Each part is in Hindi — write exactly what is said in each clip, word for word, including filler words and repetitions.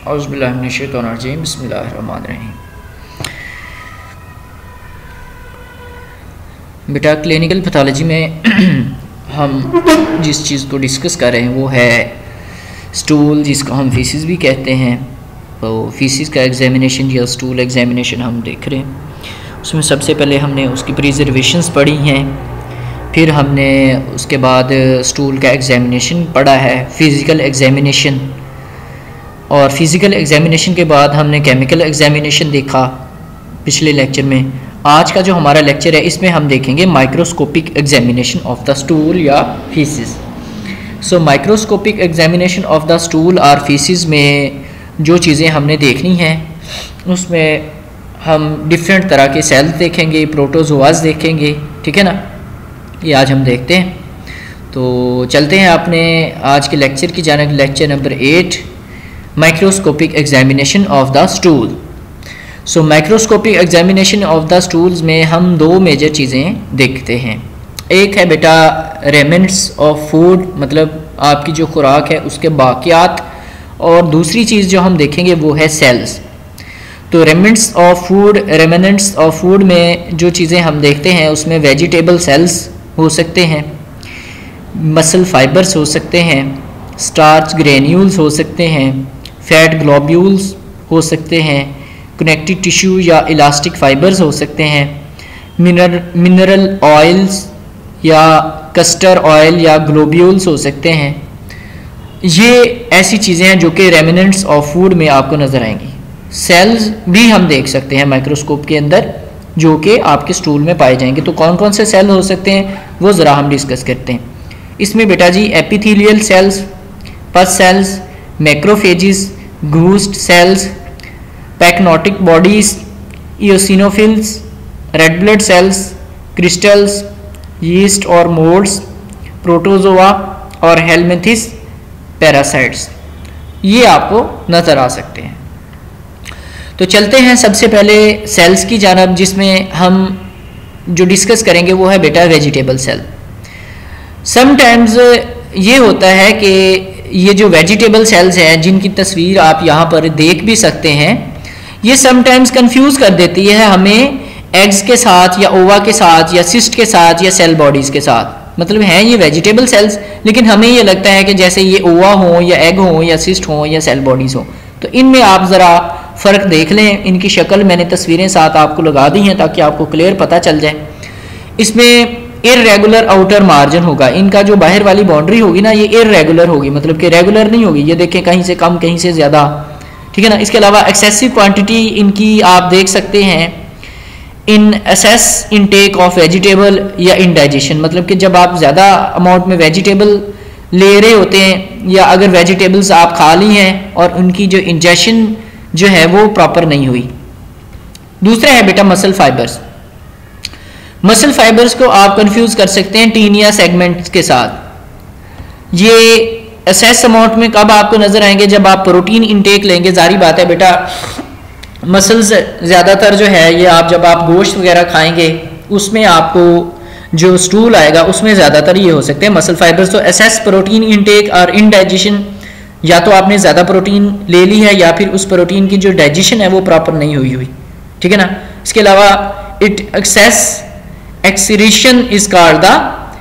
औज़ुबिल्लाहि मिनश्शैतानिर्रजीम बिस्मिल्लाहिर्रहमानिर्रहीम। बेटा क्लिनिकल पैथोलॉजी में हम जिस चीज़ को डिस्कस कर रहे हैं वो है स्टूल, जिसको हम फीसिस भी कहते हैं। तो फीसिस का एग्जामिनेशन या स्टूल एग्जामिनेशन हम देख रहे हैं। उसमें सबसे पहले हमने उसकी प्रिजर्वेशंस पढ़ी हैं, फिर हमने उसके बाद स्टूल का एग्जामिनेशन पढ़ा है, फ़िज़िकल एग्जामिनेशन, और फिज़िकल एग्जामिनेशन के बाद हमने केमिकल एग्जामिनेशन देखा पिछले लेक्चर में। आज का जो हमारा लेक्चर है इसमें हम देखेंगे microscopic examination of the stool या faeces. So microscopic examination of the stool और फीसिस में जो चीज़ें हमने देखनी हैं उसमें हम डिफरेंट तरह के सेल्स देखेंगे, प्रोटोजोआज देखेंगे, ठीक है ना। ये आज हम देखते हैं। तो चलते हैं अपने आज के लेक्चर की जानिब। Lecture number eight, microscopic examination of the stool. So microscopic examination of the stools में हम दो मेजर चीज़ें देखते हैं। एक है बेटा रेमेंट्स ऑफ फूड, मतलब आपकी जो खुराक है उसके बाकियात, और दूसरी चीज़ जो हम देखेंगे वो है सेल्स। तो remnants of food, remnants of food में जो चीज़ें हम देखते हैं उसमें वेजिटेबल सेल्स हो सकते हैं, मसल फाइबर्स हो सकते हैं, स्टार्च ग्रेन्यूल्स हो सकते हैं, फैट ग्लोब्यूल्स हो सकते हैं, कनेक्टिव टिश्यू या इलास्टिक फाइबर्स हो सकते हैं, मिनर मिनरल ऑयल्स या कस्टर ऑयल या ग्लोब्यूल्स हो सकते हैं। ये ऐसी चीज़ें हैं जो कि रेमिनेंट्स ऑफ फूड में आपको नज़र आएंगी। सेल्स भी हम देख सकते हैं माइक्रोस्कोप के अंदर जो कि आपके स्टूल में पाए जाएंगे। तो कौन कौन से सेल हो सकते हैं वो ज़रा हम डिस्कस करते हैं। इसमें बेटा जी epithelial cells, pus cells, macrophages, ghost cells, pyknotic bodies, eosinophils, red blood cells, crystals, yeast और मोल्ड्स, प्रोटोजोआ और हेलमिंथिस पैरासाइट्स, ये आपको नज़र आ सकते हैं। तो चलते हैं सबसे पहले सेल्स की जानब, जिसमें हम जो डिस्कस करेंगे वो है बेटा वेजिटेबल सेल। समटाइम्स ये होता है कि ये जो वेजिटेबल सेल्स हैं जिनकी तस्वीर आप यहाँ पर देख भी सकते हैं, ये समटाइम्स कंफ्यूज कर देती है हमें एग्स के साथ या ओवा के साथ या सिस्ट के साथ या सेल बॉडीज़ के साथ। मतलब हैं ये वेजिटेबल सेल्स, लेकिन हमें ये लगता है कि जैसे ये ओवा हो या एग हो या सिस्ट हो या सेल बॉडीज़ हो। तो इनमें आप ज़रा फ़र्क देख लें। इनकी शक्ल मैंने तस्वीरें साथ आपको लगा दी हैं ताकि आपको क्लियर पता चल जाए। इसमें इर्रेगुलर आउटर मार्जिन होगा, इनका जो बाहर वाली बाउंड्री होगी ना ये इर्रेगुलर होगी, मतलब कि रेगुलर नहीं होगी। ये देखें कहीं से कम कहीं से ज़्यादा, ठीक है ना। इसके अलावा एक्सेसिव क्वांटिटी इनकी आप देख सकते हैं in excess intake of vegetable या इनडाइजेशन, मतलब कि जब आप ज़्यादा अमाउंट में वेजिटेबल ले रहे होते हैं या अगर वेजिटेबल्स आप खा ली हैं और उनकी जो इंजेशन जो है वो प्रॉपर नहीं हुई। दूसरा है बेटा मसल फाइबर्स। मसल फाइबर्स को आप कंफ्यूज कर सकते हैं टीनिया सेगमेंट्स के साथ। ये एसेस अमाउंट में कब आपको नजर आएंगे, जब आप प्रोटीन इंटेक लेंगे। जारी बात है बेटा मसल्स ज़्यादातर जो है ये आप जब आप गोश्त वगैरह खाएंगे उसमें आपको जो स्टूल आएगा उसमें ज़्यादातर ये हो सकते हैं मसल फाइबर्स। तो एसेस प्रोटीन इंटेक और इनडाइजेशन, या तो आपने ज़्यादा प्रोटीन ले ली है या फिर उस प्रोटीन की जो डाइजेशन है वो प्रॉपर नहीं हुई हुई, ठीक है ना। इसके अलावा it excess excretion is called the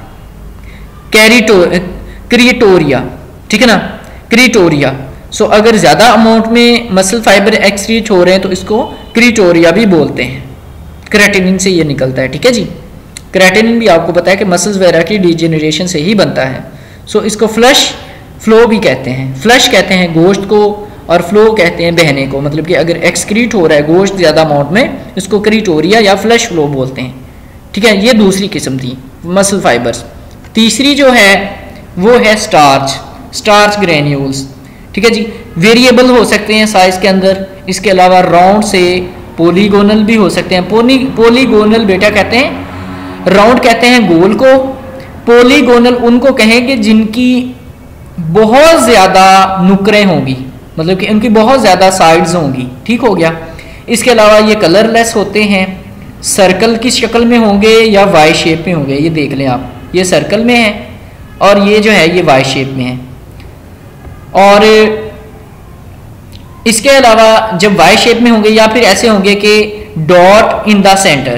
कैरिटो क्रिएटोरिया, ठीक है ना, क्रिएटोरिया। सो so, अगर ज़्यादा अमाउंट में मसल फाइबर एक्सक्रीट हो रहे हैं तो इसको क्रिएटोरिया भी बोलते हैं। क्रेटिनिन से ये निकलता है, ठीक है जी। क्रेटिनिन भी आपको पता है कि मसल्स वगैरह की डिजेनरेशन से ही बनता है। सो so, इसको फ्लश फ्लो भी कहते हैं। फ्लश कहते हैं गोश्त को और फ्लो कहते हैं बहने को, मतलब कि अगर एक्सक्रीट हो रहा है गोश्त ज़्यादा अमाउंट में इसको क्रिएटोरिया या फ्लश फ्लो बोलते हैं, ठीक है। ये दूसरी किस्म थी मसल फाइबर्स। तीसरी जो है वो है स्टार्च, स्टार्च ग्रेन्यूल्स, ठीक है जी। वेरिएबल हो सकते हैं साइज के अंदर। इसके अलावा राउंड से पोलीगोनल भी हो सकते हैं। पोली पोलीगोनल बेटा कहते हैं, राउंड कहते हैं गोल को, पोलीगोनल उनको कहेंगे जिनकी बहुत ज़्यादा नुकरें होंगी, मतलब कि उनकी बहुत ज़्यादा साइड्स होंगी, ठीक हो गया। इसके अलावा ये कलरलेस होते हैं, सर्कल की शक्ल में होंगे या वाई शेप में होंगे। ये देख लें आप, ये सर्कल में है और ये जो है ये वाई शेप में है। और इसके अलावा जब वाई शेप में होंगे या फिर ऐसे होंगे कि dot in the centre,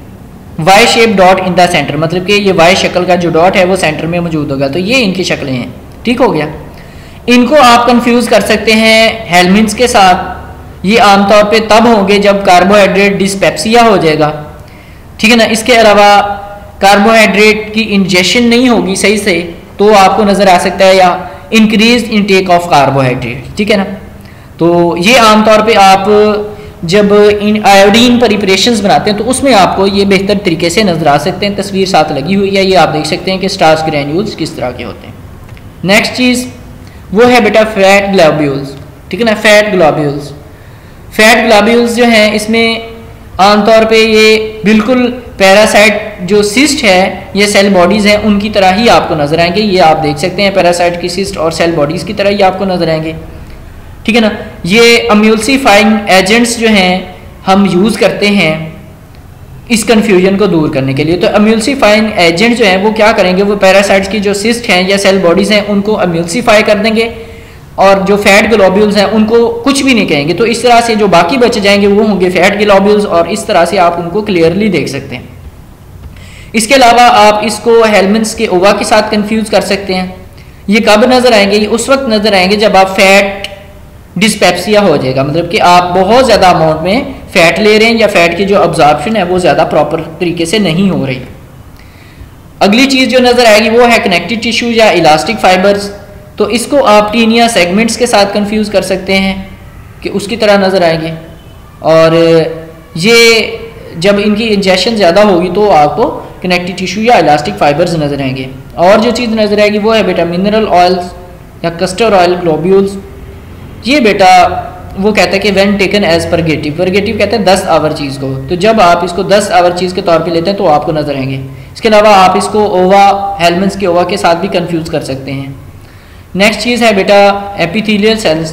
Y shape dot in the centre, मतलब कि ये वाई शक्ल का जो डॉट है वो सेंटर में मौजूद होगा, तो ये इनकी शक्लें हैं। ठीक हो गया। इनको आप कंफ्यूज कर सकते हैं हेलमिंथ्स के साथ। ये आमतौर पे तब होंगे जब कार्बोहाइड्रेट डिस्पेप्सिया हो जाएगा, ठीक है ना। इसके अलावा कार्बोहाइड्रेट की इंजेक्शन नहीं होगी सही से, तो आपको नजर आ सकता है या इंक्रीज इनटेक ऑफ कार्बोहाइड्रेट, ठीक है ना। तो ये आमतौर पे आप जब इन आयोडीन प्रिपरेशंस बनाते हैं तो उसमें आपको ये बेहतर तरीके से नजर आ सकते हैं। तस्वीर साथ लगी हुई है, ये आप देख सकते हैं कि स्टार्च ग्रैन्यूल्स किस तरह के होते हैं। नेक्स्ट चीज़ वो है बेटा फैट ग्लोब्यूल्स, ठीक है ना। फैट ग्लोब्यूल्स फैट ग्लोब्यूल्स जो हैं इसमें आमतौर पे ये बिल्कुल पैरासाइट जो सिस्ट है ये सेल बॉडीज़ हैं उनकी तरह ही आपको नजर आएंगे। ये आप देख सकते हैं पैरासाइट की सिस्ट और सेल बॉडीज़ की तरह ही आपको नजर आएंगे, ठीक है ना। ये अम्यूल्सिफाइंग एजेंट्स जो हैं हम यूज़ करते हैं इस कन्फ्यूजन को दूर करने के लिए। तो अम्यूल्सिफाइंग एजेंट जो हैं वो क्या करेंगे, वो पैरासाइट्स की जो सिस्ट हैं या सेल बॉडीज़ हैं उनको अम्यूल्सिफाई कर देंगे और जो फैट ग्लोब्यूल्स हैं उनको कुछ भी नहीं कहेंगे। तो इस तरह से जो बाकी बच जाएंगे वो होंगे फैट ग्लोब्यूल्स, और इस तरह से आप उनको क्लियरली देख सकते हैं। इसके अलावा आप इसको हेलमिंथ्स के ओवा के साथ कंफ्यूज कर सकते हैं। ये कब नजर आएंगे, ये उस वक्त नजर आएंगे जब आप फैट डिस्पेप्सिया हो जाएगा, मतलब कि आप बहुत ज़्यादा अमाउंट में फैट ले रहे हैं या फैट की जो अब्जॉर्प्शन है वो ज़्यादा प्रॉपर तरीके से नहीं हो रही। अगली चीज़ जो नजर आएगी वो है कनेक्टिव टिश्यू या इलास्टिक फाइबर्स। तो इसको आप टीनिया सेगमेंट्स के साथ कंफ्यूज कर सकते हैं कि उसकी तरह नज़र आएंगे, और ये जब इनकी इंजेक्शन ज़्यादा होगी तो आपको कनेक्टिव टिश्यू या इलास्टिक फाइबर्स नज़र आएंगे। और जो चीज़ नज़र आएगी वो है बेटा मिनरल ऑयल्स या कस्टर ऑयल ग्लोब्यूल्स। ये बेटा वो कहता है कि when taken as purgative, purgative कहते हैं दस आवर चीज़ को, तो जब आप इसको दस आवर चीज़ के तौर पे लेते हैं तो आपको नजर आएंगे। इसके अलावा आप इसको ओवा हेलमिंथ्स के ओवा के साथ भी कंफ्यूज कर सकते हैं। नेक्स्ट चीज़ है बेटा epithelial cells.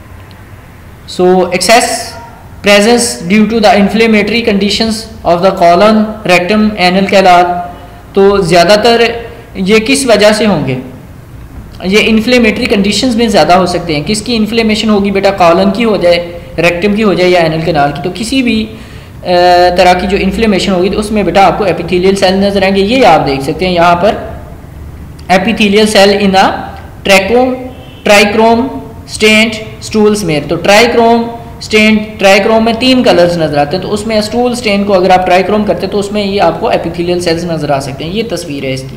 So excess presence due to the inflammatory conditions of the colon rectum anal कैलाट। तो ज़्यादातर ये किस वजह से होंगे, ये इन्फ्लेमेटरी कंडीशंस में ज़्यादा हो सकते हैं। किसकी इन्फ्लेमेशन होगी बेटा, कॉलन की हो जाए, रेक्टम की हो जाए या एनल कैनाल की। तो किसी भी तरह की जो इन्फ्लेमेशन होगी तो उसमें बेटा आपको एपिथेलियल सेल नजर आएंगे। ये आप देख सकते हैं यहाँ पर epithelial cell in a trichrome trichrome stained stool smear. तो ट्राइक्रोम स्टेंट ट्राइक्रोम में तीन कलर्स नजर आते हैं, तो उसमें स्टूल स्टेन को अगर आप ट्राइक्रोम करते हैं तो उसमें ये आपको एपिथेलियल सेल्स नजर आ सकते हैं। ये तस्वीर है इसकी।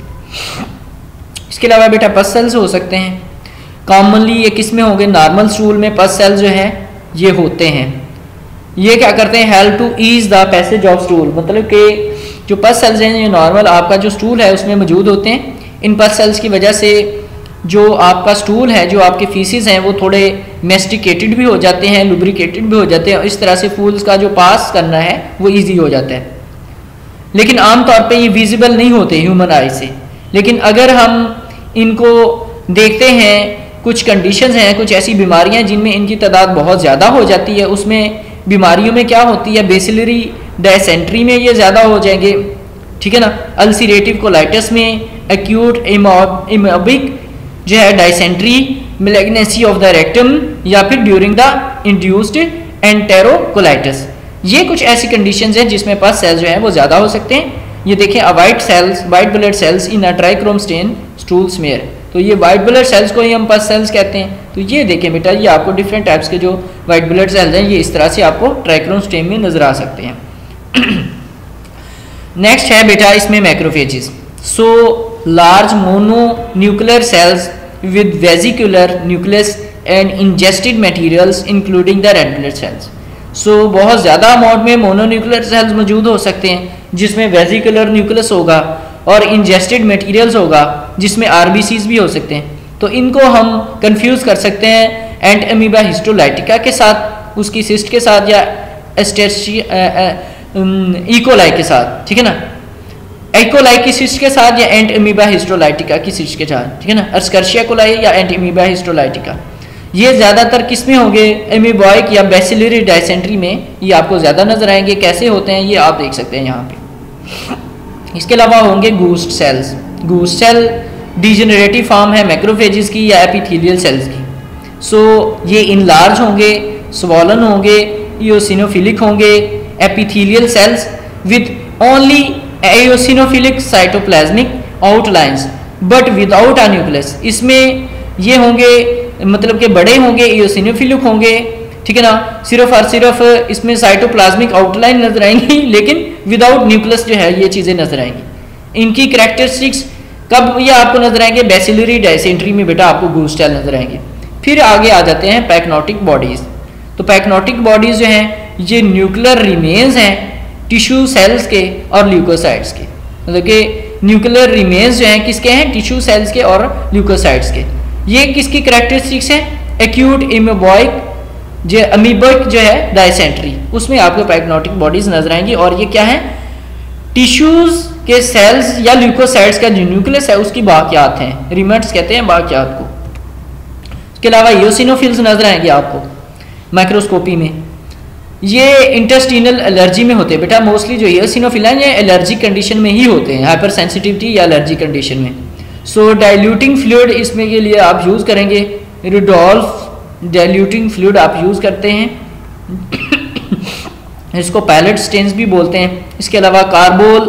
इसके अलावा बेटा पस सेल्स हो सकते हैं। कॉमनली ये किस में होंगे, नॉर्मल स्टूल में पस सेल्स जो है ये होते हैं। ये क्या करते हैं, help to ease the passage of stool, मतलब कि जो पस सेल्स हैं ये नॉर्मल आपका जो स्टूल है उसमें मौजूद होते हैं। इन पस सेल्स की वजह से जो आपका स्टूल है, जो आपके फीसिस हैं वो थोड़े मेस्टिकेटेड भी हो जाते हैं, लुब्रिकेटेड भी हो जाते हैं, और इस तरह से फूल्स का जो पास करना है वो ईजी हो जाता है। लेकिन आमतौर पर ये विजिबल नहीं होते ह्यूमन आई से। लेकिन अगर हम इनको देखते हैं, कुछ कंडीशंस हैं, कुछ ऐसी बीमारियां जिनमें इनकी तादाद बहुत ज़्यादा हो जाती है, उसमें बीमारियों में क्या होती है, बेसिलरी डायसेंट्री में ये ज़्यादा हो जाएंगे, ठीक है ना। अल्सरेटिव कोलाइटिस में, एक्यूट इमोबिक जो है dysentery, malignancy of the rectum, या फिर ड्यूरिंग द इंड्यूस्ड एंटेरोकोलाइटिस। ये कुछ ऐसी कंडीशंस हैं जिसमें पस सेल्स जो है वो ज़्यादा हो सकते हैं। ये देखें, a white cells white blood cells in a trichrome stain stool smear. तो ये वाइट ब्लड सेल्स को ही हम पस सेल्स कहते हैं। तो ये देखें बेटा, ये आपको डिफरेंट टाइप्स के जो वाइट ब्लड सेल्स हैं ये इस तरह से आपको ट्राइक्रोम स्टेन में नजर आ सकते हैं। नेक्स्ट है बेटा इसमें macrophages. So large mono nuclear cells with vesicular nucleus and ingested materials including the red blood cells. So बहुत ज़्यादा अमाउंट में मोनोन्यूक्लियर सेल्स मौजूद हो सकते हैं जिसमें वेजिकुलर न्यूक्लियस होगा और इंजेस्टेड मटेरियल्स होगा जिसमें आरबीसीज भी हो सकते हैं। तो इनको हम कंफ्यूज कर सकते हैं एंट अमीबा हिस्टोलाइटिका के साथ, उसकी सिस्ट के साथ, या एस्टेर्ची इकोलाई के साथ, ठीक है ना। इकोलाई की सिस्ट के साथ या एंट अमीबा हिस्टोलाइटिका की सिस्ट के साथ, ठीक है ना। एस्कर्शिया कोलाई या एंट अमीबा हिस्टोलाइटिका, ये ज़्यादातर किस में होंगे, एमीबॉइक या बेसिलरी डायसेंट्री में ये आपको ज़्यादा नजर आएंगे। कैसे होते हैं ये आप देख सकते हैं यहाँ पे। इसके अलावा होंगे ghost cells. Ghost cell degenerative form है मैक्रोफेजेस की या एपिथेलियल सेल्स की। सो ये इन लार्ज होंगे स्वॉलन होंगे, इयोसिनोफिलिक होंगे, epithelial cells with only eosinophilic cytoplasmic outlines but without a nucleus. इसमें ये होंगे मतलब कि बड़े होंगे, इयोसिनोफिलिक होंगे, ठीक है ना, सिर्फ और सिर्फ इसमें साइटोप्लाज्मिक आउटलाइन नजर आएंगी लेकिन विदाउट न्यूक्लियस जो है ये चीज़ें नजर आएंगी। इनकी कैरेक्टरिस्टिक्स कब ये आपको नजर आएंगे? बैसिलरी डायसेंट्री में बेटा आपको गूस टेल नजर आएंगे। फिर आगे आ जाते हैं पैक्नोटिक बॉडीज। तो पैक्नोटिक बॉडीज जो हैं ये न्यूक्लियर रिमेन्स हैं टिश्यू सेल्स के और ल्यूकोसाइट्स के। मतलब कि न्यूक्लियर रिमेन्स जो हैं किसके हैं? टिश्यू सेल्स के और ल्यूकोसाइट्स के। ये किसकी कैरेक्टरिस्टिक्स है? एक्यूट इमेबॉइक जो अमीबॉइक जो है डायसेंट्री, उसमें आपको पैक्नोटिक बॉडीज नजर आएंगी। और ये क्या है? टिश्यूज के सेल्स या ल्यूकोसाइट्स का जो न्यूक्लियस है उसकी बाकियात हैं, रिमेट्स कहते हैं बाकियात को। इसके अलावा इयोसिनोफिल्स नजर आएंगे आपको माइक्रोस्कोपी में। ये इंटेस्टिनल एलर्जी में होते हैं बेटा, मोस्टली जो इयोसिनोफिल हैं ये एलर्जिक कंडीशन में ही होते हैं, हाइपर सेंसिटिविटी या एलर्जी कंडीशन में। सो डाइल्यूटिंग फ्लूइड इसमें के लिए आप यूज करेंगे रिडोल्फ डाइल्यूटिंग फ्लूइड आप यूज करते हैं इसको पैलेट स्टेन्स भी बोलते हैं। इसके अलावा कार्बोल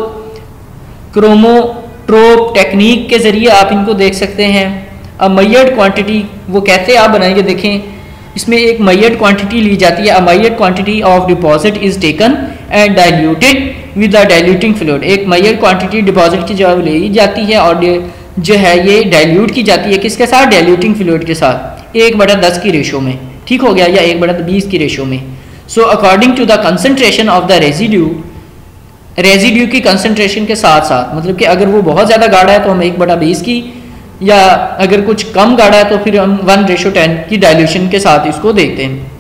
क्रोमोट्रोप टेक्निक के जरिए आप इनको देख सकते हैं। अब मैयड क्वांटिटी वो कैसे आप बनाएंगे देखें, इसमें एक मैयड क्वांटिटी ली जाती है। अ मैयड quantity of deposit is taken and diluted with the diluting fluid. एक मैयड क्वांटिटी डिपॉजिट की जगह ली जाती है और जो है ये डाइल्यूट की जाती है किसके साथ? डाइल्यूटिंग फ्लूइड के साथ, एक बटा दस की रेशो में, ठीक हो गया, या एक बटा बीस की रेशो में। So according to the concentration of the residue, residue की कंसंट्रेशन के साथ साथ, मतलब कि अगर वो बहुत ज़्यादा गाढ़ा है तो हम एक बटा बीस की, या अगर कुछ कम गाढ़ा है तो फिर हम वन रेशो टेन की डाइल्यूशन के साथ इसको देखते हैं।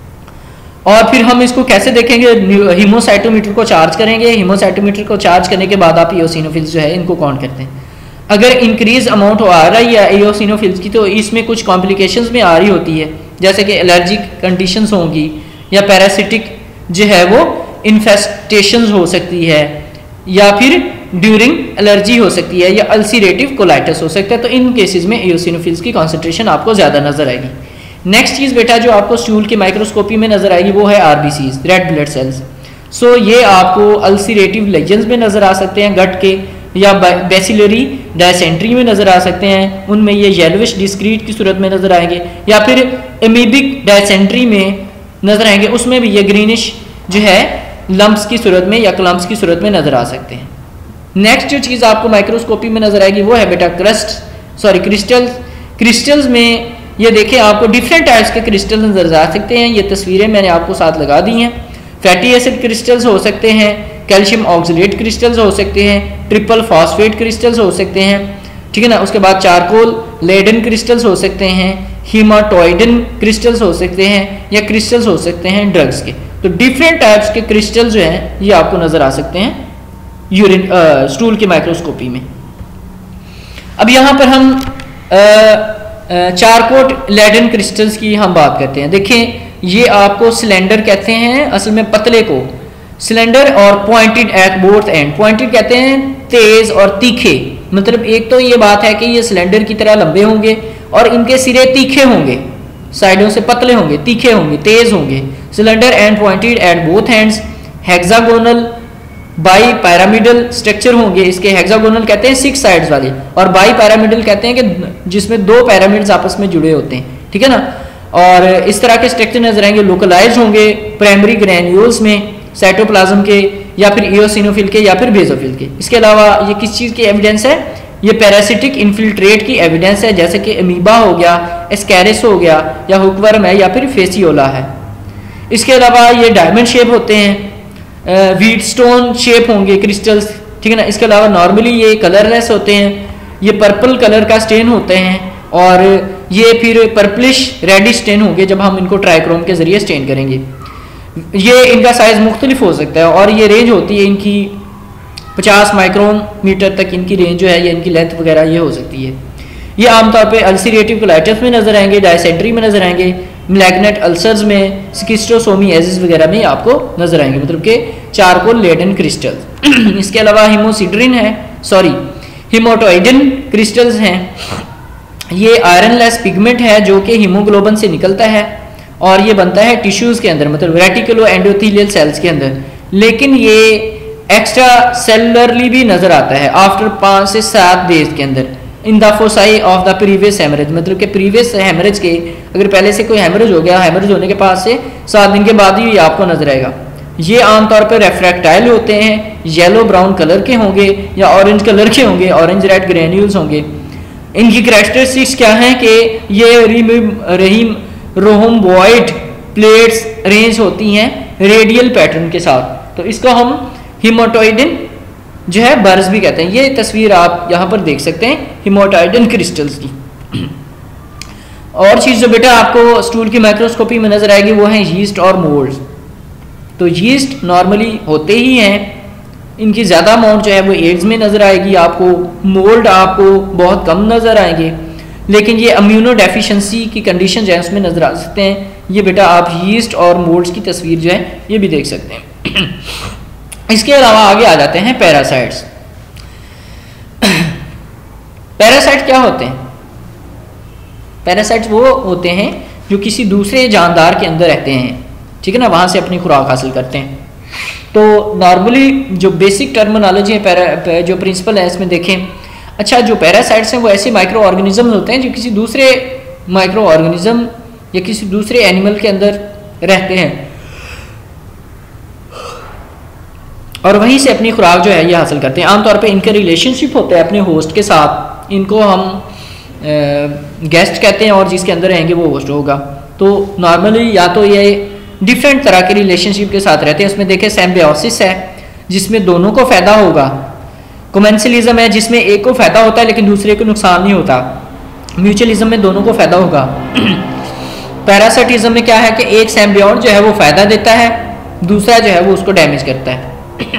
और फिर हम इसको कैसे देखेंगे? हीमोसाइटोमीटर को चार्ज करेंगे। हीमोसाइटोमीटर को चार्ज करने के बाद आप इयोसिनोफिल्स जो है इनको काउंट करते हैं। अगर इंक्रीज अमाउंट हो आ रही है इयोसिनोफिल्स की तो इसमें कुछ कॉम्प्लिकेशंस में आ रही होती है, जैसे कि एलर्जिक कंडीशंस होंगी या पैरासिटिक जो है वो इन्फेस्टेशंस हो सकती है, या फिर ड्यूरिंग एलर्जी हो सकती है, या अल्सरेटिव कोलाइटिस हो सकता है। तो इन केसेस में इयोसिनोफिल्स की कॉन्सेंट्रेशन आपको ज़्यादा नजर आएगी। नेक्स्ट चीज़ बेटा जो आपको स्टूल की माइक्रोस्कोपी में नजर आएगी वो है RBCs, red blood cells. So ये आपको अल्सरेटिव लेजन्स में नजर आ सकते हैं गट के, या बैसिलरी डायसेंट्री में नजर आ सकते हैं, उनमें ये येलोविश डिस्क्रीट की सूरत में नजर आएंगे, या फिर एमीबिक डायसेंट्री में नजर आएंगे, उसमें भी ये ग्रीनिश जो है लम्प्स की सूरत में या क्लम्प्स की सूरत में नजर आ सकते हैं। नेक्स्ट जो चीज़ आपको माइक्रोस्कोपी में नजर आएगी वो है बेटा क्रस्ट सॉरी क्रिस्टल्स। क्रिस्टल्स में ये देखें आपको डिफरेंट टाइप्स के क्रिस्टल नजर आ सकते हैं, ये तस्वीरें मैंने आपको साथ लगा दी हैं। फैटी एसिड क्रिस्टल्स हो सकते हैं, कैल्शियम ऑक्सलेट क्रिस्टल्स हो सकते हैं, ट्रिपल फॉस्फेट क्रिस्टल्स हो सकते हैं, ठीक है ना। उसके बाद चारकोल लेडन क्रिस्टल्स हो सकते हैं, हीमाटोइडन क्रिस्टल्स हो सकते हैं, या क्रिस्टल्स हो सकते हैं ड्रग्स के। तो डिफरेंट टाइप्स के क्रिस्टल्स जो हैं ये आपको नजर आ सकते हैं यूरिन स्टूल की माइक्रोस्कोपी में। अब यहाँ पर हम चारकोट लेडन क्रिस्टल्स की हम बात करते हैं। देखें ये आपको सिलेंडर कहते हैं, असल में पतले को सिलेंडर, और pointed at both end. Pointed कहते हैं तेज और तीखे, मतलब एक तो ये बात है कि ये सिलेंडर की तरह लंबे होंगे और इनके सिरे तीखे होंगे, साइडों से पतले होंगे, तीखे होंगे, तेज होंगे। Cylinder and pointed at both ends, hexagonal bipyramidal structure होंगे इसके। हेक्सागोनल कहते हैं सिक्स साइड्स वाले, और बाई पैरामिडल कहते हैं कि जिसमें दो पैरामिड्स आपस में जुड़े होते हैं, ठीक है ना। और इस तरह के स्ट्रक्चर नजर आएंगे। लोकलाइज होंगे प्राइमरी ग्रैन्यूल्स में, साइटोप्लाज्म के, या फिर इयोसिनोफिल के, या फिर बेसोफिल के। इसके अलावा ये किस चीज़ की एविडेंस है? ये पैरासिटिक इन्फिल्ट्रेट की एविडेंस है, जैसे कि अमीबा हो गया, एस्कैरिस हो गया, या हुकवर्म है, या फिर फेसियोला है। इसके अलावा ये डायमंड शेप होते हैं, व्हीट स्टोन शेप होंगे क्रिस्टल्स, ठीक है ना। इसके अलावा नॉर्मली ये कलरलेस होते हैं, ये पर्पल कलर का स्टेन होते हैं, और ये फिर पर्पलिश रेडिश स्टेन होंगे जब हम इनको ट्राइक्रोम के जरिए स्टेन करेंगे। ये इनका साइज मुख्तलिफ हो सकता है, और ये रेंज होती है इनकी पचास माइक्रोमीटर तक इनकी रेंज जो है, या इनकी लेंथ वगैरह ये हो सकती है। ये आमतौर पे अल्सरेटिव कोलाइटिस में नजर आएंगे, डायसेंट्री में नजर आएंगे, मैग्नेट अल्सर्स में, स्किस्टोसोमियासिस वगैरह में आपको नजर आएंगे, मतलब कि चारकोल लेडन क्रिस्टल। इसके अलावा हिमोसिड्रिन है, सॉरी हिमोटोइडन क्रिस्टल्स हैं। ये आयरनलेस पिगमेंट है जो कि हीमोग्लोबिन से निकलता है, और ये बनता है टिश्यूज़ के अंदर, मतलब रेटिकुलो एंडोथेलियल सेल्स के अंदर, लेकिन ये एक्स्ट्रा सेलुलरली भी नज़र आता है आफ्टर पाँच से सात डेज के अंदर in the fossae of the previous haemorrhage, मतलब कि प्रीवियस हेमरेज के, अगर पहले से कोई हेमरेज हो गया, हेमरेज होने के पास से सात दिन के बाद ही ये आपको नजर आएगा। ये आमतौर पर रेफ्रैक्टाइल होते हैं, येलो ब्राउन कलर के होंगे या ऑरेंज कलर के होंगे, ऑरेंज रेड ग्रेन्यूल्स होंगे। इनकी कैरेक्टरिस्टिक्स क्या हैं कि ये रहीम रोहम्बॉइड प्लेट्स अरेंज होती हैं रेडियल पैटर्न के साथ, तो इसको हम हिमाटोइडन जो है बर्स भी कहते हैं। ये तस्वीर आप यहाँ पर देख सकते हैं हिमाटोइडन क्रिस्टल्स की। और चीज़ जो बेटा आपको स्टूल की माइक्रोस्कोपी में नजर आएगी वो है यीस्ट और मोल्ड। तो यीस्ट नॉर्मली होते ही हैं, इनकी ज़्यादा अमाउंट जो है वो एड्स में नज़र आएगी आपको, मोल्ड आपको बहुत कम नज़र आएंगे, लेकिन ये इम्यूनो डेफिशिएंसी की कंडीशन जो है उसमें नज़र आ सकते हैं। ये बेटा आप यीस्ट और मोल्ड्स की तस्वीर जो है ये भी देख सकते हैं। इसके अलावा आगे आ जाते हैं पैरासाइट्स। पैरासाइट क्या होते हैं? पैरासाइट्स वो होते हैं जो किसी दूसरे जानदार के अंदर रहते हैं, ठीक है ना, वहाँ से अपनी खुराक हासिल करते हैं। तो नॉर्मली जो बेसिक टर्मिनोलॉजी है, पैरा जो प्रिंसिपल है इसमें देखें। अच्छा, जो पैरासाइट्स हैं वो ऐसे माइक्रो ऑर्गेनिज्म होते हैं जो किसी दूसरे माइक्रो ऑर्गेनिज्म या किसी दूसरे एनिमल के अंदर रहते हैं और वहीं से अपनी खुराक जो है ये हासिल करते हैं। आमतौर पे इनका रिलेशनशिप होता है अपने होस्ट के साथ, इनको हम गेस्ट कहते हैं और जिसके अंदर रहेंगे वो होस्ट होगा। तो नॉर्मली या तो ये डिफरेंट तरह के रिलेशनशिप के साथ रहते हैं। उसमें देखें सिम्बायोसिस है जिसमें दोनों को फ़ायदा होगा, कोमेंसलिज्म है जिसमें एक को फ़ायदा होता है लेकिन दूसरे को नुकसान नहीं होता, म्यूचुअलिज्म में दोनों को फ़ायदा होगा। पैरासाइटिज्म में क्या है कि एक सिम्बायोट जो है वो फ़ायदा देता है, दूसरा जो है वो उसको डैमेज करता है।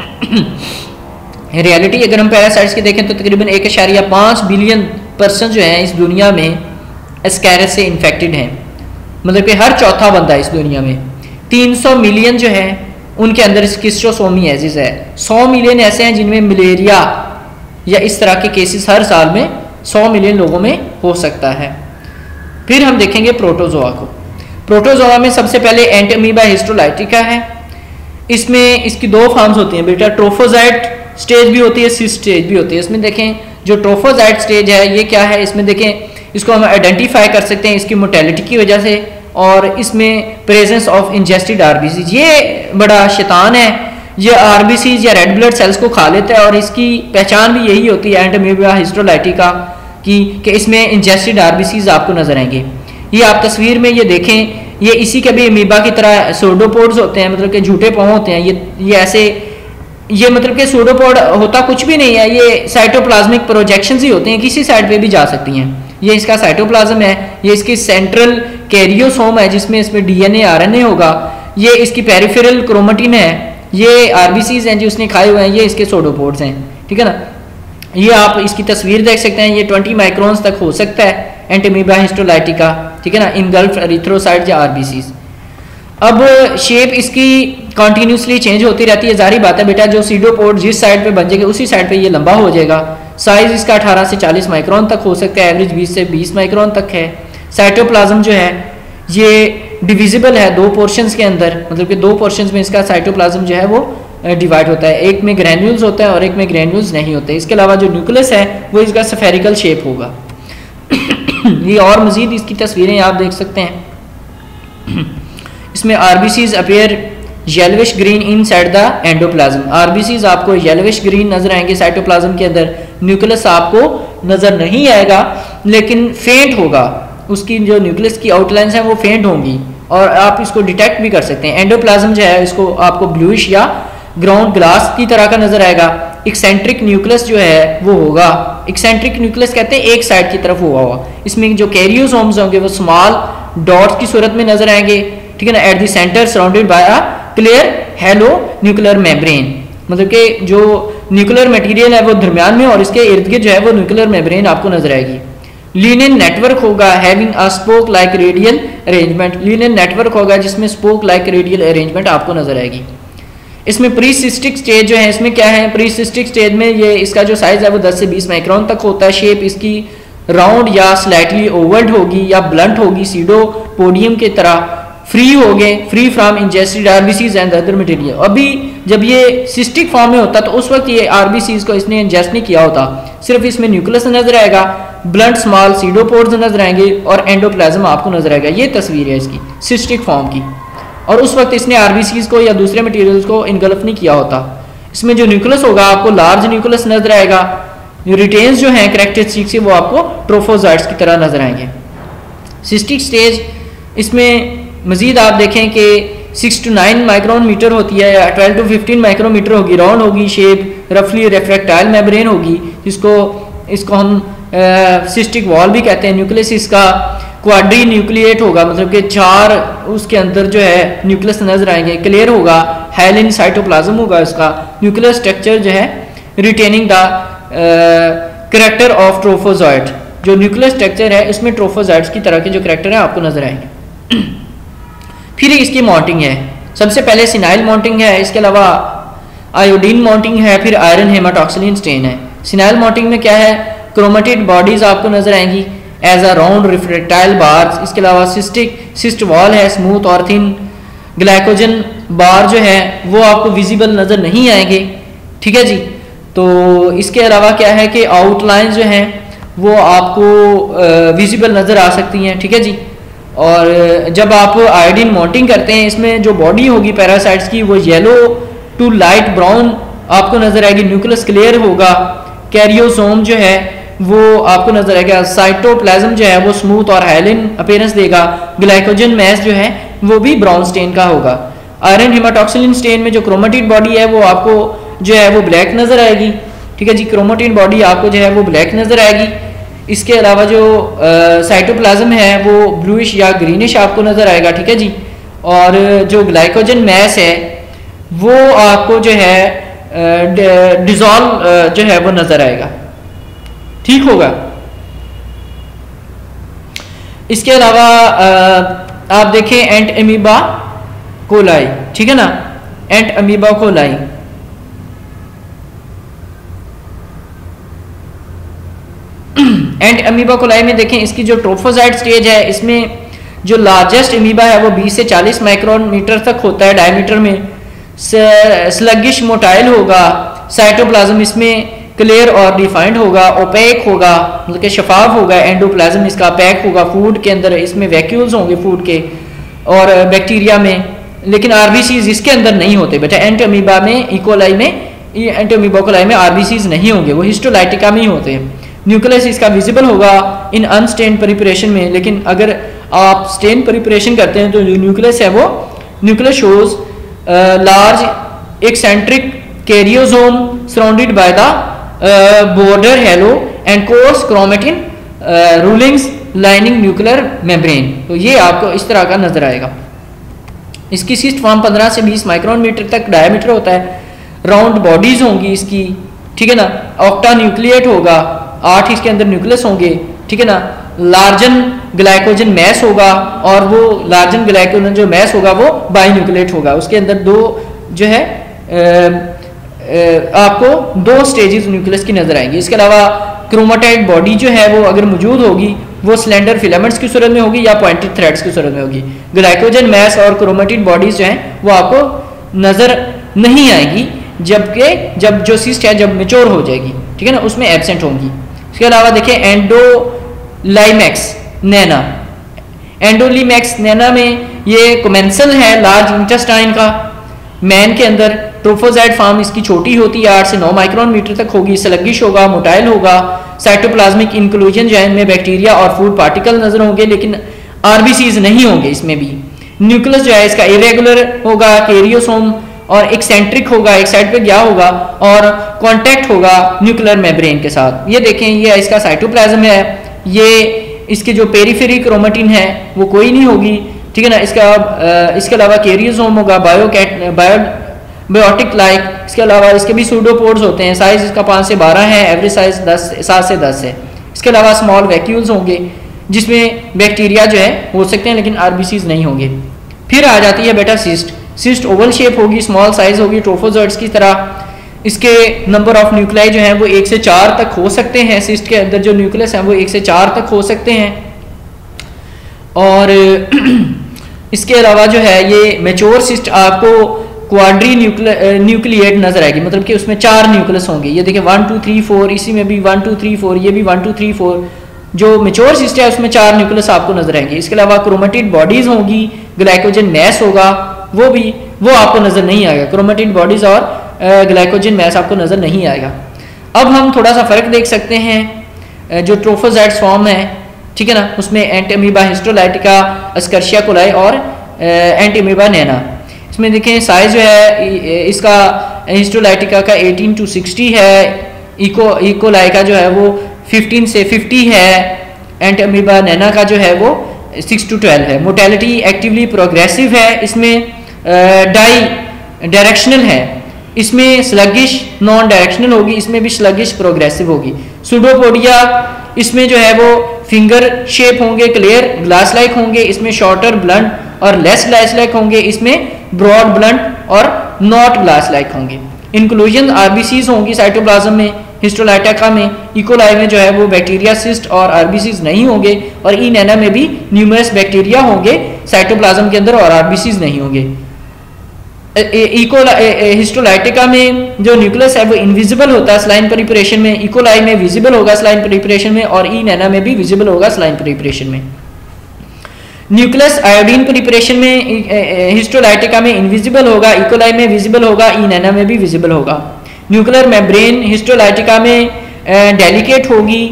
रियलिटी अगर हम पैरासाइट्स की देखें तो तकरीबन एक इशारिया पाँच बिलियन पर्सन जो है इस दुनिया में एस्कैरस से इन्फेक्टेड हैं, मतलब कि हर चौथा बंदा इस दुनिया में। तीन सौ मिलियन जो है उनके अंदर स्किस्टोसोमियासिस है। सौ मिलियन ऐसे हैं जिनमें मलेरिया या इस तरह के केसेस हर साल में सौ मिलियन लोगों में हो सकता है। फिर हम देखेंगे प्रोटोजोआ को। प्रोटोजोआ में सबसे पहले एंटीमीबा हिस्टोलाइटिका है। इसमें इसकी दो फॉर्म्स होती हैं बेटा, ट्रोफोजाइट स्टेज भी होती है, सिस स्टेज भी होती है। इसमें देखें जो ट्रोफोजाइट स्टेज है ये क्या है, इसमें देखें इसको हम आइडेंटिफाई कर सकते हैं इसकी मोर्टेलिटी की वजह से, और इसमें प्रेजेंस ऑफ इंजेस्टेड आरबीसीज। ये बड़ा शैतान है, ये आरबीसीज या रेड ब्लड सेल्स को खा लेता है और इसकी पहचान भी यही होती है एंटीमीबा हिस्टोलाइटिका की कि इसमें इंजेस्टेड आरबीसीज आपको नजर आएंगे। ये आप तस्वीर में ये देखें, ये इसी के भी अमीबा की तरह सोडोपोड्स होते हैं, मतलब कि झूठे पाँव होते हैं। ये ये ऐसे ये मतलब कि सोडोपोड होता कुछ भी नहीं है, ये साइटोप्लाज्मिक प्रोजेक्शंस ही होते हैं, किसी साइड पे भी जा सकती हैं। ये इसका साइटोप्लाज्म है, ये इसकी सेंट्रल कैरियोसोम है जिसमें इसमें डीएनए आरएनए होगा, ये इसकी पेरिफेरल क्रोमेटिन है, ये आरबीसीज हैं जो उसने खाए हुए हैं, ये इसके सोडोपोड्स हैं, ठीक है ना। ये आप इसकी तस्वीर देख सकते हैं, ये ट्वेंटी माइक्रोन्स तक हो सकता है एंटीमीबा हिस्टोलाइटिका, ठीक है ना, इनगल्फ एरिथ्रोसाइट या आरबीसीज। अब शेप इसकी कॉन्टिन्यूसली चेंज होती रहती है, जारी बात है बेटा, जो सीडोपोड जिस साइड पे बन जाएगा उसी साइड पे ये लंबा हो जाएगा। साइज इसका अठारह से चालीस माइक्रोन तक हो सकता है, एवरेज बीस से बीस माइक्रोन तक है। साइटोप्लाज्म जो है ये डिविजिबल है दो पोर्शंस के अंदर, मतलब कि दो पोर्शंस में इसका साइटोप्लाज्म जो है वो डिवाइड होता है, एक में ग्रैन्यूल्स होता है और एक में ग्रैन्यूल्स नहीं होते। इसके अलावा जो न्यूक्लियस है वो इसका स्फेरिकल शेप होगा। ये और मजीद इसकी तस्वीरें आप देख सकते हैं। इसमें RBCs appear yellowish green inside the endoplasm. RBCs आपको येलोविश ग्रीन नजर आएंगे साइटोप्लाज्म के अंदर, न्यूक्लियस आपको नजर नहीं आएगा लेकिन फेंट होगा, उसकी जो न्यूक्लियस की आउटलाइंस हैं वो फेंट होंगी और आप इसको डिटेक्ट भी कर सकते हैं। एंडोप्लाज्म जो है इसको आपको ब्लूइश या ग्राउंड ग्लास की तरह का नजर आएगा। एक्सेंट्रिक न्यूक्लियस जो है वो होगा, एक्सेंट्रिक न्यूक्लियस कहते हैं एक साइड की तरफ हुआ हुआ। इसमें जो कैरियोसोम्स होंगे वो स्मॉल डॉट्स की सूरत में नजर आएंगे, ठीक है ना, at the centre surrounded by a clear halo nuclear membrane, मतलब कि जो न्यूक्लियर मटेरियल है वो दरमियान में और इसके इर्द गिर्द जो है वो न्यूक्लियर मेम्ब्रेन आपको नजर आएगी। लीनियन नेटवर्क होगा having a spoke like radial arrangement, linin network होगा जिसमें स्पोक लाइक रेडियल अरेंजमेंट आपको नजर आएगी। इसमें प्रीसिस्टिक स्टेज जो है, इसमें क्या है, प्रीसिस्टिक स्टेज में ये इसका जो साइज है वो दस से बीस माइक्रोन तक होता है। शेप इसकी राउंड या स्लाइटली ओवल्ड होगी या ब्लंट होगी, सीडोपोडियम की तरह, फ्री हो गए, free from ingested RBCs and other material. अभी जब ये सिस्टिक फॉर्म में होता तो उस वक्त ये आरबीसीज को इसने इंजेस्ट नहीं किया होता, सिर्फ इसमें न्यूक्लियस नजर आएगा, ब्लंट स्मॉल सीडोपोर्स नजर आएंगे और एंडोप्लाज्म आपको नजर आएगा। ये तस्वीर है इसकी सिस्टिक फॉर्म की, और उस वक्त इसने आरबीसीज को या दूसरे मटेरियल्स को इनगल्फ नहीं किया होता। इसमें जो न्यूक्लियस होगा आपको लार्ज न्यूक्लियस नजर आएगा, रिटेन्स जो हैं कैरेक्टरिस्टिक से वो आपको ट्रोफोजाइट्स की तरह नजर आएंगे। सिस्टिक स्टेज इसमें मजीद आप देखें कि six to nine micron metre होती है या ट्वेल्व टू फिफ्टीन माइक्रोमीटर होगी, राउंड होगी शेप, रफली रेफ्रेक्टाइल मेम्ब्रेन होगी, जिसको इसको हम सिस्टिक वॉल भी कहते हैं। न्यूक्लियस इसका क्वाड्री न्यूक्लिएट होगा, मतलब कि चार उसके अंदर जो है न्यूक्लियस नजर आएंगे, क्लियर होगा, हाइलिन साइटोप्लाज्म होगा इसका। न्यूक्लियस स्ट्रक्चर जो है retaining the character of trophozoite, जो न्यूक्लियस स्ट्रक्चर है इसमें ट्रोफोजॉइट्स की तरह के जो कैरेक्टर है आपको नजर आएंगे। फिर इसकी माउंटिंग है, सबसे पहले सिनाइल माउंटिंग है, इसके अलावा आयोडीन माउंटिंग है, फिर आयरन हेमाटॉक्सिलिन स्टेन है। सिनाइल माउंटिंग में क्या है, क्रोमेटिड बॉडीज आपको नजर आएंगी as a round refractile bars. इसके अलावा सिस्टिक सिस्ट वॉल है, स्मूथ और थिन। ग्लाइकोजन बार जो है वो आपको विजिबल नजर नहीं आएंगे, ठीक है जी। तो इसके अलावा क्या है कि आउटलाइन जो है वो आपको विजिबल नजर आ सकती हैं, ठीक है जी। और जब आप आयोडीन माउंटिंग करते हैं इसमें जो बॉडी होगी पैरासाइट्स की वो येलो टू लाइट ब्राउन आपको नजर आएगी, न्यूक्लियस क्लियर होगा, कैरियोसोम जो है वो आपको नजर आएगा, साइटोप्लाज्म जो है वो स्मूथ और हाइलिन अपीयरेंस देगा, ग्लाइकोजन मैस जो है वो भी ब्राउन स्टेन का होगा। आयरन हेमाटॉक्सिलिन स्टेन में जो क्रोमेटिड बॉडी है वो आपको जो है वो ब्लैक नजर आएगी, ठीक है जी। क्रोमेटिड बॉडी आपको जो है वो ब्लैक नजर आएगी। इसके अलावा जो साइटोप्लाज्म है वो ब्लूइश या ग्रीनिश आपको नजर आएगा, ठीक है जी। और जो ग्लाइकोजन मैस है वो आपको जो है डिजॉल्व जो है वो नजर आएगा, ठीक होगा। इसके अलावा आप देखें एंट अमीबा कोलाई, ठीक है ना, entamoeba coli. Entamoeba coli में देखें इसकी जो ट्रोफोजाइट स्टेज है इसमें जो लार्जेस्ट अमीबा है वो बीस से चालीस माइक्रोन मीटर तक होता है डायमीटर में, स्लगिश मोटाइल होगा, साइटोप्लाज्म इसमें क्लियर और डिफाइंड होगा, ओपेक होगा मतलब कि शफाफ होगा, एंडोप्लाज्म इसका पैक होगा, फूड के अंदर इसमें वैक्यूल्स होंगे फूड के और बैक्टीरिया में, लेकिन आरबीसीज इसके अंदर नहीं होते बेटा। एंट अमीबा में इकोलाई में एंट अमीबा कोलाई में आरबीसीज नहीं होंगे, वो हिस्टोलाइटिका में ही होते हैं। न्यूक्लियस इसका विजिबल होगा इन अनस्टेन प्रिपरेशन में, लेकिन अगर आप स्टेन प्रिपरेशन करते हैं तो जो न्यूक्लियस है वो nucleus shows large eccentric karyosome surrounded by the border halo and coarse chromatin uh, rulings lining nuclear membrane। तो ये आपको इस तरह का नजर आएगा। इसकी सिस्ट फॉर्म पंद्रह से बीस माइक्रोन मीटर तक डायमीटर होता है, राउंड बॉडीज होंगी इसकी, ठीक है ना, ऑक्टा न्यूक्लिएट होगा, आठ इसके अंदर न्यूक्लियस होंगे, ठीक है ना, लार्जन ग्लाइकोजन मैस होगा और वो लार्जन ग्लाइकोजन जो मैस होगा वो बाइन्यूक्लिएट होगा, उसके अंदर दो जो है uh, आपको दो स्टेजेस न्यूक्लियस की नजर आएंगी। इसके अलावा क्रोमेटाइड बॉडी जो है वो अगर मौजूद होगी वो स्लेंडर फिलामेंट्स की सूरत में होगी या पॉइंटेड थ्रेड्स की सूरत में होगी। ग्लाइकोजन मैस और क्रोमेटिड बॉडीज जो हैं वो आपको नजर नहीं आएगी, जबकि जब जो सिस्ट है जब मेच्योर हो जाएगी, ठीक है ना, उसमें एब्सेंट होंगी। इसके अलावा देखिए एंडोलाइमैक्स नैना, एंडोलीमैक्स नैना में ये कोमेंसल है लार्ज इंटेस्टाइन का, मैन के अंदर ट्रोफोजाइट फॉर्म इसकी छोटी होती है, आठ से नौ माइक्रोन मीटर तक होगी, स्लगिश होगा, मोटाइल होगा, साइटोप्लाज्मिक इंक्लूजन जो है इनमें बैक्टीरिया और फूड पार्टिकल नजर होंगे, लेकिन आरबीसीज नहीं होंगे इसमें भी। न्यूक्लियस जो है इसका इरेगुलर होगा, कैरियोसोम और एक्सेंट्रिक होगा, एक साइड पे गया होगा और कांटेक्ट होगा न्यूक्लियर मेम्ब्रेन के साथ। ये देखें ये इसका साइटोप्लाज्म है, ये इसके जो पेरिफेरी क्रोमेटिन है वो कोई नहीं होगी, ठीक है ना। इसका इसके अलावा कैरियोसोम होगा, बायो बायो बायोटिक लाइक, इसके अलावा इसके भी सूडोपोड्स होते हैं, साइज इसका पाँच से बारह है, एवरेज साइज दस सात से दस है। इसके अलावा स्मॉल वैक्यूल्स होंगे जिसमें बैक्टीरिया जो है हो सकते हैं लेकिन आरबीसीज नहीं होंगे। फिर आ जाती है बेटा सिस्ट, सिस्ट ओवल शेप होगी, स्मॉल साइज होगी ट्रोफोजॉइट्स की तरह। इसके नंबर ऑफ न्यूक्लियाई जो है वो एक से चार तक हो सकते हैं, सिस्ट के अंदर जो न्यूक्लियस है वो एक से चार तक हो सकते हैं। और इसके अलावा जो है ये मैच्योर सिस्ट आपको क्वाड्री न्यूक्लिएट नजर आएगी, मतलब कि उसमें चार न्यूक्लियस होंगे। ये देखिए वन टू थ्री फोर, इसी में भी वन टू थ्री फोर, ये भी वन टू थ्री फोर। जो मैच्योर सिस्ट है उसमें चार न्यूक्लियस आपको नजर आएंगे। इसके अलावा क्रोमेटिड बॉडीज होंगी, ग्लाइकोजन मैस होगा, वो भी वो आपको नजर नहीं आएगा। क्रोमेटिड बॉडीज और ग्लाइकोजन मैस आपको नजर नहीं आएगा। अब हम थोड़ा सा फर्क देख सकते हैं जो ट्रोफोजाइट्स फॉर्म है, ठीक है ना, उसमें एंटीमीबा हिस्टोलाइटिका, अस्कर्शिया कोलाई और एंटीमीबा नैना। इसमें देखें साइज जो है इसका हिस्टोलाइटिका का एटीन टू सिक्सटी है, इको इकोलाई का जो है वो फिफ्टीन से फिफ्टी है, एंटीमीबा नैना का जो है वो सिक्स टू ट्वेल्व है। मोटेलिटी एक्टिवली प्रोग्रेसिव है, इसमें डाई डायरेक्शनल है, इसमें स्लगिश नॉन डायरेक्शनल होगी, इसमें भी स्लगिश प्रोग्रेसिव होगी। सुडोपोडिया इसमें जो है वो फिंगर शेप होंगे, क्लियर ग्लास लाइक होंगे, इसमें शॉर्टर ब्लंट और लेस ग्लास लाइक होंगे, इसमें ब्रॉड ब्लंट और नॉट ग्लास लाइक होंगे। इंक्लूजन आरबीसीज होंगी साइटोप्लाज्म में, हिस्टोलाइटिका में, इकोलाई में जो है वो बैक्टीरिया सिस्ट और आरबीसीज नहीं होंगे, और ई नैना में भी न्यूमरस बैक्टीरिया होंगे साइटोप्लाज्म के अंदर और आरबीसीज नहीं होंगे। हिस्टोलाइटिका में जो न्यूक्लियस है वो इनविजिबल होता है स्लाइन प्रिपरेशन में, इकोलाई में विजिबल होगा स्लाइन प्रिपरेशन में, और ई नैना में भी विजिबल होगा स्लाइन प्रिपरेशन में। न्यूक्लियस आयोडीन प्रिपरेशन में हिस्टोलाइटिका में इनविजिबल होगा, इकोलाई में विजिबल होगा, ई नैना में भी विजिबल होगा। न्यूक्लियर मेम्ब्रेन हिस्टोलाइटिका में डेलिकेट होगी।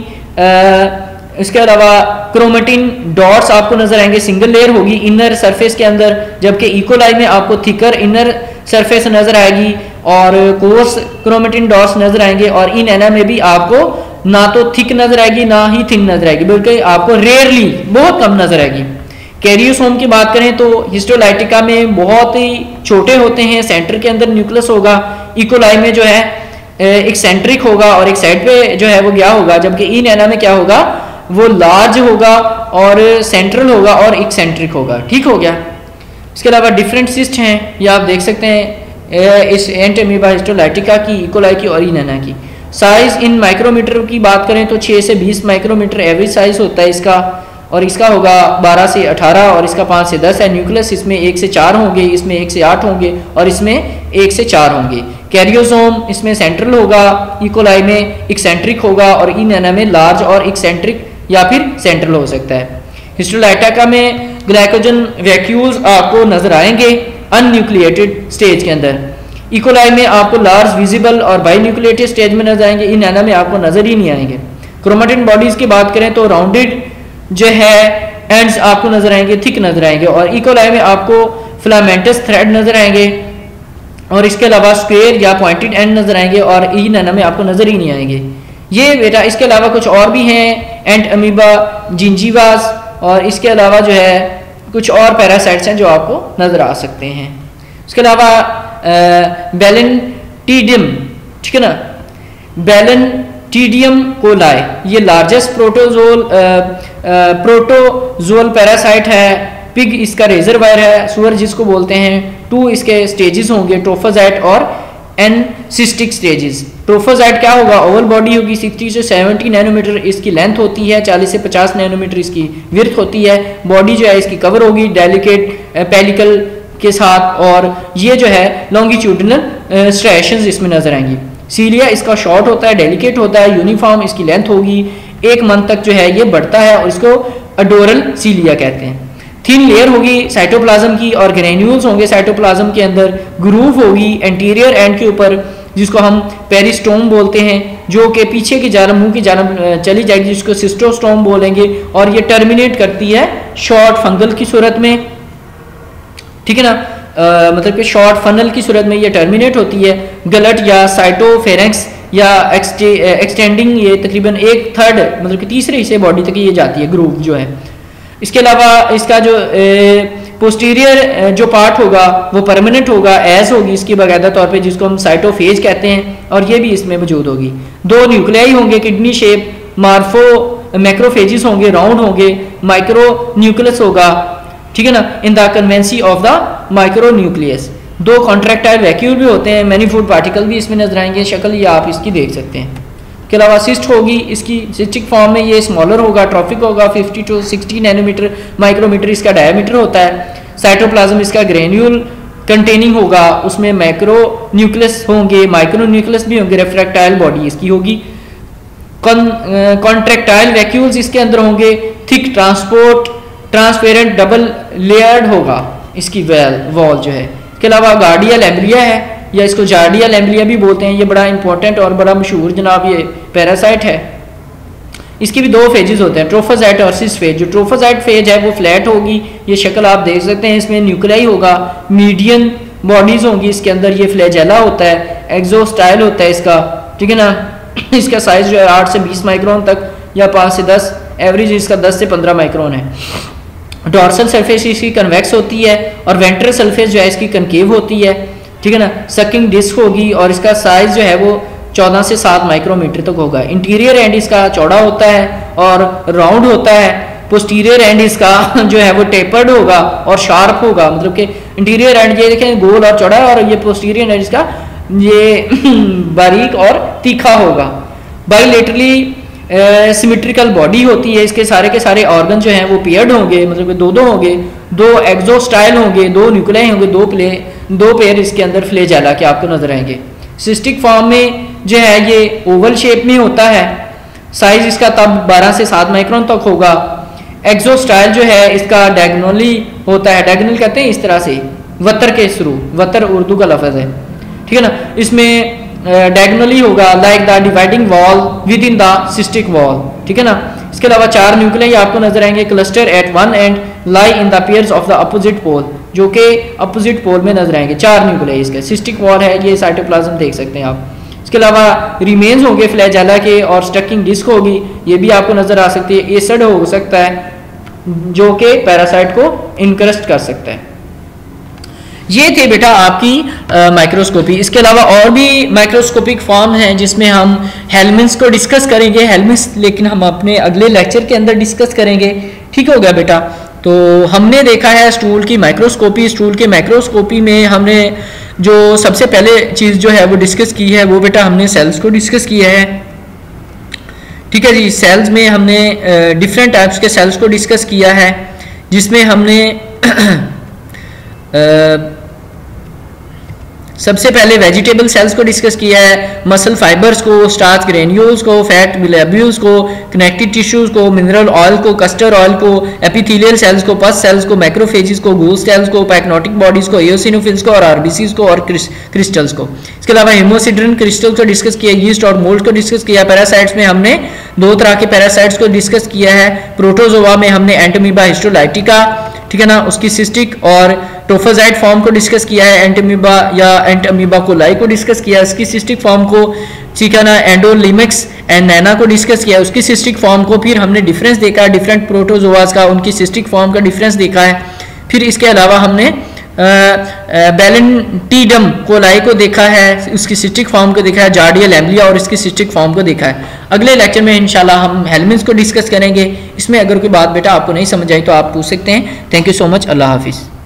इसके अलावा क्रोमेटिन डॉट्स आपको नजर आएंगे, सिंगल लेयर होगी इनर सरफेस के अंदर, जबकि इकोलाई में आपको थिकर इनर सरफेस नजर आएगी और कोर्स क्रोमेटिन डॉट्स नजर आएंगे, और इन नैना में भी आपको ना तो थिक नजर आएगी ना ही थिन नजर आएगी, बल्कि आपको रेयरली बहुत कम नजर आएगी। कैरियोसोम की बात करें तो हिस्टोलाइटिका में बहुत ही छोटे होते हैं, सेंटर के अंदर न्यूक्लियस होगा, इकोलाई में जो है एक सेंट्रिक होगा और एक साइड पे जो है वो क्या होगा, जबकि ई नैना में क्या होगा वो लार्ज होगा और सेंट्रल होगा और एक्सेंट्रिक होगा। ठीक हो गया। इसके अलावा डिफरेंट सिस्ट हैं, ये आप देख सकते हैं इस एंटीमीबा हिस्टोलाइटिका की, इकोलाई की और ई नैना की। साइज इन माइक्रोमीटर की बात करें तो छः से बीस माइक्रोमीटर एवरेज साइज होता है इसका, और इसका होगा बारह से अठारह और इसका पाँच से दस है। न्यूक्लियस इसमें एक से चार होंगे, इसमें एक से आठ होंगे और इसमें एक से चार होंगे। कैरियोसोम इसमें सेंट्रल होगा, इकोलाई में एक्सेंट्रिक होगा और ई नैना में लार्ज और एक्सेंट्रिक या फिर सेंट्रल हो सकता है। हिस्टोलाइटिका में ग्लाइकोजन वैक्यूल्स आपको नजर आएंगे अनन्यूक्लिएटेड स्टेज के अंदर। इकोलाई में आपको लार्ज विजिबल और बाई न्यूक्लिएटेड स्टेज में नजर आएंगे, ई नैना में आपको नजर ही नहीं आएंगे। क्रोमेटिन बॉडीज की बात करें तो राउंडेड जो है एंड्स आपको नजर आएंगे, थिक नजर आएंगे, और इकोलाई में आपको फिलामेंटस थ्रेड नजर आएंगे और इसके अलावा स्क्वेयर या पॉइंटेड एंड नजर आएंगे, और ई नैना में आपको नजर ही नहीं आएंगे। ये बेटा इसके अलावा कुछ और भी हैं, एंट अमीबा, जिंजीवास, और इसके अलावा जो है कुछ और पैरासाइट्स हैं जो आपको नजर आ सकते हैं। इसके अलावा बैलेंटीडियम, ठीक है ना, बैलेंटीडियम कोलाई, ये लार्जेस्ट प्रोटोजोल प्रोटोजोल पैरासाइट है। पिग इसका रिजर्वायर है, सुअर जिसको बोलते हैं। टू इसके स्टेजेस होंगे, ट्रोफोजाइट और एनसिस्टिक स्टेजेस। ट्रोफोजाइट क्या होगा, ओवल बॉडी होगी, सिक्सटी से सेवेंटी नैनोमीटर इसकी लेंथ होती है, चालीस से पचास नैनोमीटर इसकी विड्थ होती है। बॉडी जो है इसकी कवर होगी डेलिकेट पेलिकल के साथ, और ये जो है लॉन्गिट्यूडिनल स्ट्राइएशंस इसमें नजर आएंगी। सीलिया इसका शॉर्ट होता है, डेलिकेट होता है, यूनिफॉर्म इसकी लेंथ होगी, एक मंथ तक जो है ये बढ़ता है और इसको अडोरल सीलिया कहते हैं। थिन लेयर होगी साइटोप्लाज्म की और ग्रेन्यूल्स होंगे साइटोप्लाज्म के अंदर। ग्रूव होगी एंटीरियर एंड के ऊपर जिसको हम पेरिस्टोम बोलते हैं, जो कि पीछे की जानब मुंह की जानब चली जाएगी, जिसको सिस्टोस्टोम बोलेंगे, और ये टर्मिनेट करती है शॉर्ट फंगल की सूरत में, ठीक है ना, आ, मतलब कि शॉर्ट फनल की सूरत में ये टर्मिनेट होती है। गलट या साइटोफेरेंक्स या एक्सटे, एक्सटेंडिंग ये तकरीबन एक थर्ड मतलब कि तीसरे हिस्से बॉडी तक ये जाती है ग्रूव जो है। इसके अलावा इसका जो पोस्टीरियर जो पार्ट होगा वो परमानेंट होगा, एज होगी इसकी बाकायदा तौर पे, जिसको हम साइटोफेज कहते हैं, और ये भी इसमें मौजूद होगी। दो न्यूक्लियाई होंगे किडनी शेप, मार्फो मैक्रोफेजिस होंगे, राउंड होंगे, माइक्रो न्यूक्लियस होगा, ठीक है ना, in the concavity of the micronucleus. दो कॉन्ट्रैक्टाइल वैक्यूल भी होते हैं, मैनीफोल्ड पार्टिकल भी इसमें नजर आएंगे, शक्ल ये आप इसकी देख सकते हैं। के अलावा सिस्ट होगी, इसकी सिस्टिक फॉर्म में ये स्मॉलर होगा, ट्रॉफिक होगा, fifty to sixty nanometre micrometre इसका डायमीटर होता है। साइटोप्लाज्म इसका ग्रेन्यूल कंटेनिंग होगा, उसमें मैक्रो न्यूक्लियस होंगे, माइक्रो न्यूक्लियस भी होंगे, रेफ्रैक्टाइल बॉडी इसकी होगी, कॉन्ट्रैक्टाइल वैक्यूल्स इसके अंदर होंगे, thick transport transparent double layered होगा इसकी वेल वॉल जो है। इसके अलावा गार्डियल एम्ब्लिया है, या इसको जार्डियल एम्ब्लिया भी बोलते हैं, ये बड़ा इंपॉर्टेंट और बड़ा मशहूर जनाब ये पैरासाइट है। इसकी भी दो फेजेस होते हैं, ट्रोफोजाइट और सिस फेज। जो ट्रोफोजाइट फेज है वो फ्लैट होगी, ये शक्ल आप देख सकते हैं, इसमें न्यूक्लियाई होगा, मीडियन बॉडीज होंगी इसके अंदर, ये फ्लैजेला होता है, एक्सोस्टाइल होता है इसका, ठीक है ना। इसका साइज जो है आठ से बीस माइक्रोन तक या पाँच से दस, एवरेज इसका दस से पंद्रह माइक्रोन है। डॉर्सल सरफेस इसकी कन्वेक्स होती है और वेंट्रल सरफेस जो है इसकी कनकेव होती है, ठीक है ना। सकिंग डिस्क होगी और इसका साइज जो है वो चौदह से सात माइक्रोमीटर तक होगा। इंटीरियर एंड इसका चौड़ा होता है और राउंड होता है। पोस्टीरियर एंड इसका जो है वो टेपर्ड होगा और शार्प होगा, मतलब कि इंटीरियर एंड ये देखें गोल और चौड़ा है और ये पोस्टीरियर एंड इसका ये बारीक और तीखा होगा। बाइलेटरली सिमेट्रिकल बॉडी होती है, इसके सारे के सारे ऑर्गन जो हैं वो पेयर्ड होंगे, मतलब कि दो दो होंगे, दो एक्सोस्टाइल होंगे, दो न्यूक्लियाई होंगे, दो प्ले दो पेयर इसके अंदर फ्लैजेला के आपको नजर आएंगे। सिस्टिक फॉर्म में जो है ये ओवल शेप में होता है, साइज इसका तब बारह से सात माइक्रोन तक होगा। एक्सोस्टाइल जो है इसका डायगोनली होता है, डायगोनल कहते हैं इस तरह से वतर के थ्रू, वतर उर्दू का लफ्ज है, ठीक है ना। इसमें डायगोनली uh, होगा like the dividing wall within the cystic wall, ठीक है ना। इसके अलावा चार न्यूक्लियाई आपको नजर आएंगे, cluster at one end lie in the pairs of the opposite pole, जो कि अपोजिट पोल में नजर आएंगे। चार न्यूक्लियाई इसके, सिस्टिक वॉल है ये, साइटोप्लाज्म देख सकते हैं आप। इसके अलावा रिमेन्स होंगे फ्लैजेला के और स्टकिंग डिस्क होगी, ये भी आपको नजर आ सकती है। एसिड हो सकता है जो कि पैरासाइट को इनक्रस्ट कर सकता है। ये थे बेटा आपकी माइक्रोस्कोपी। इसके अलावा और भी माइक्रोस्कोपिक फॉर्म हैं जिसमें हम हेलमिन्स को डिस्कस करेंगे, हेलमिन्स लेकिन हम अपने अगले लेक्चर के अंदर डिस्कस करेंगे, ठीक हो गया बेटा। तो हमने देखा है स्टूल की माइक्रोस्कोपी। स्टूल के माइक्रोस्कोपी में हमने जो सबसे पहले चीज़ जो है वो डिस्कस की है वो बेटा हमने सेल्स को डिस्कस किया है, ठीक है जी। सेल्स में हमने डिफरेंट टाइप्स के सेल्स को डिस्कस किया है, जिसमें हमने uh, सबसे पहले वेजिटेबल सेल्स को डिस्कस किया है, मसल फाइबर्स को, स्टार्च ग्रेन्यूल्स को, फैट ग्लोब्यूल्स को, कनेक्टिव टिश्यूज को, मिनरल ऑयल को, कस्टर ऑयल को, एपिथेलियल सेल्स को, पस सेल्स को, मैक्रोफेजेस को, गूल सेल्स को, पैक्नोटिक बॉडीज को, एओसिनोफिल्स को और आरबीसीज को और क्रिस्टल्स को। इसके अलावा हेमोसिड्रिन क्रिस्टल्स को डिस्कस किया, यीस्ट और मोल्ड को डिस्कस किया। पैरासाइट्स में हमने दो तरह के पैरासाइट्स को डिस्कस किया है। प्रोटोजोआ में हमने एंटोमीबा हिस्टोलाइटिका, ठीक है ना, उसकी सिस्टिक और ट्रोफोजाइट फॉर्म को डिस्कस किया है। एंटोमीबा या एंटोमीबा कोलाई को डिस्कस किया, उसकी सिस्टिक फॉर्म को, ठीक है ना। एंडोलिमिक्स एंड नैना को डिस्कस किया, उसकी सिस्टिक फॉर्म को। फिर हमने डिफरेंस देखा डिफरेंट प्रोटोजोआस का, उनकी सिस्टिक फॉर्म का डिफरेंस देखा है। फिर इसके अलावा हमने बैलेंटीडम कोलाई को देखा है, उसकी सिस्टिक फॉर्म को देखा है, जार्डियल एम्ब्लिया और इसकी सिस्टिक फॉर्म को देखा है। अगले लेक्चर में इंशाल्लाह हम हेलमिन्स को डिस्कस करेंगे। इसमें अगर कोई बात बेटा आपको नहीं समझ आई तो आप पूछ सकते हैं। थैंक यू सो मच, अल्लाह हाफिज़।